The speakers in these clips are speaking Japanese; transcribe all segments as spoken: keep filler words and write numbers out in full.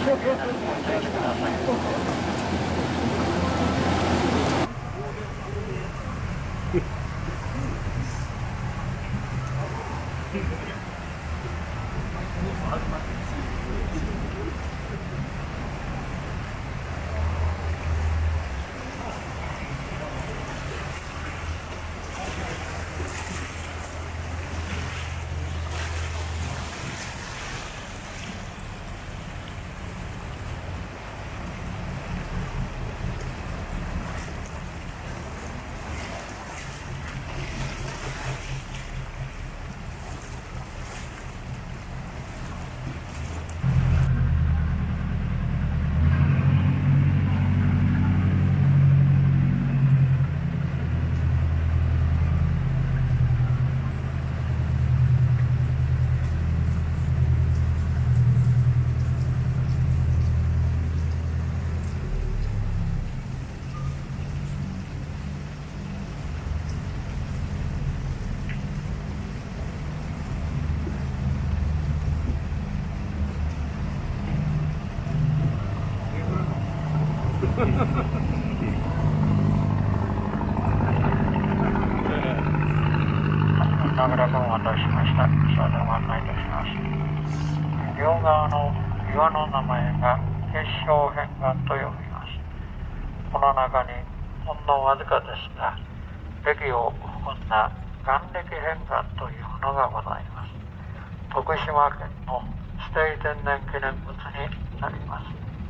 ください。名倉君を渡しました。それでご案内いたします。両側の岩の名前が結晶片岩と呼びます。この中にほんのわずかですが礫を含んだ岩礫片岩というものがございます。徳島県の指定天然記念物になります。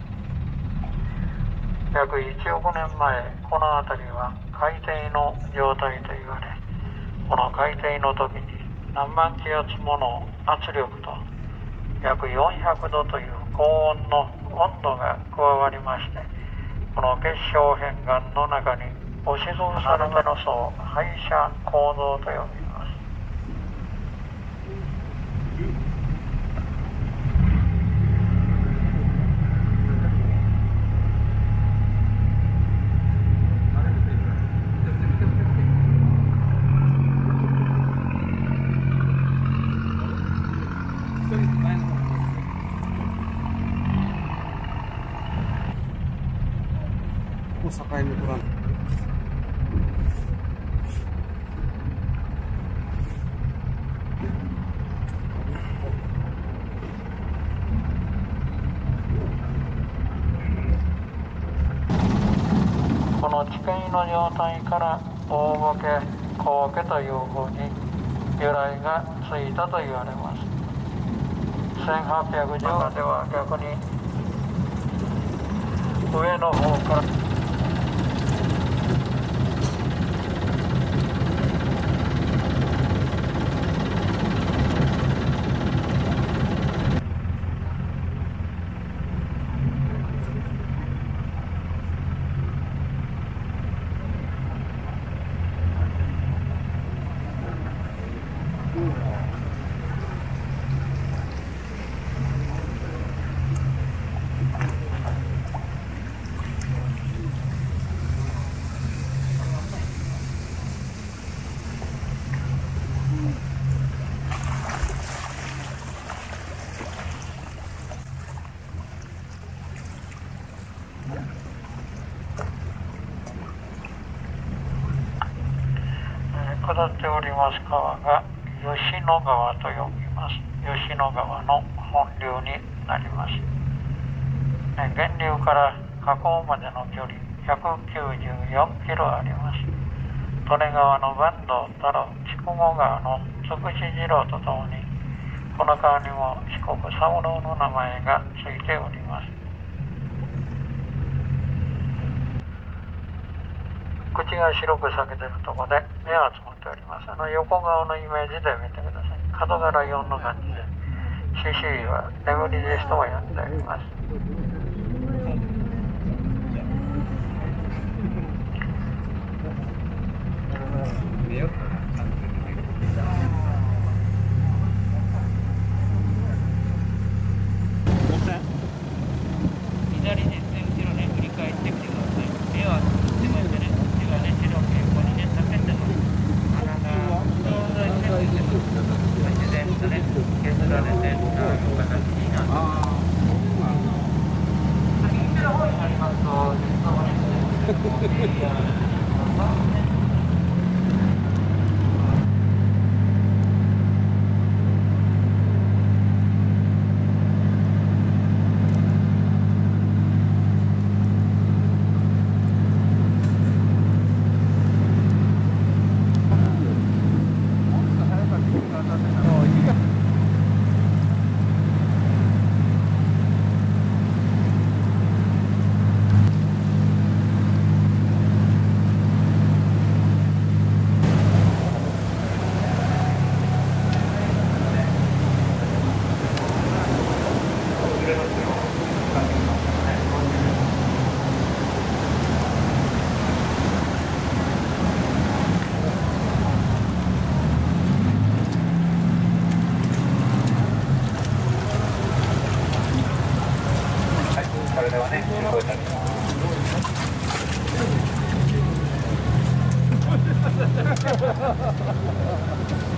約いちおくねんまえ、この辺りは海底の状態と言われ、この海底の時に何万気圧もの圧力と約よんひゃくどという高温の温度が加わりまして、この結晶片岩の中に押し潰されたの層廃射構造と呼びます。 境目ご覧。 この地形の状態から大ボケ、小ボケというふうに由来がついたと言われます。せんはっぴゃくじゅうねんでは逆に上の方から下っております川が吉野川と呼びます。吉野川の本流になります。源流から河口までの距離ひゃくきゅうじゅうよんキロあります。利根川の坂東太郎、筑後川のつくし次郎とともにこの川にも四国三郎の名前がついております。口が白く裂けているところで目が集まっております。あの横顔のイメージで見てください。角がライオンの感じで、シシリは眠りですとも呼んでおります。左ですね、後ろね、振り返ってきてください。目は自分でね、口がね、白く横にね、裂けてます。鼻が想像してついてます。自然とね、削られて、ああいう形になってます。 それではね、中古車に。 ハハハハ。